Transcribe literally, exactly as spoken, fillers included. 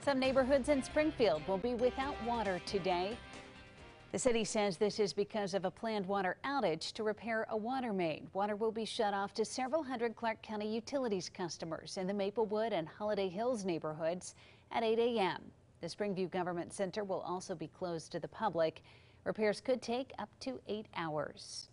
Some neighborhoods in Springfield will be without water today. The city says this is because of a planned water outage to repair a water main. Water will be shut off to several hundred Clark County Utilities customers in the Maplewood and Holiday Hills neighborhoods at eight A M The Springview Government Center will also be closed to the public. Repairs could take up to eight hours.